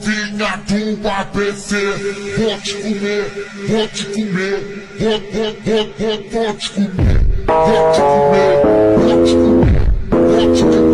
novinha do ABC. Vou te comer, vou te comer, vou te comer, vou te comer, vou te comer, vou te comer.